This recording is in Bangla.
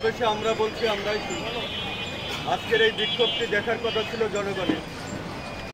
বেশি আমরা বলছি আমরাই শুনি। আজকের এই বিক্ষোভটি দেখার কথা ছিল জনগণের।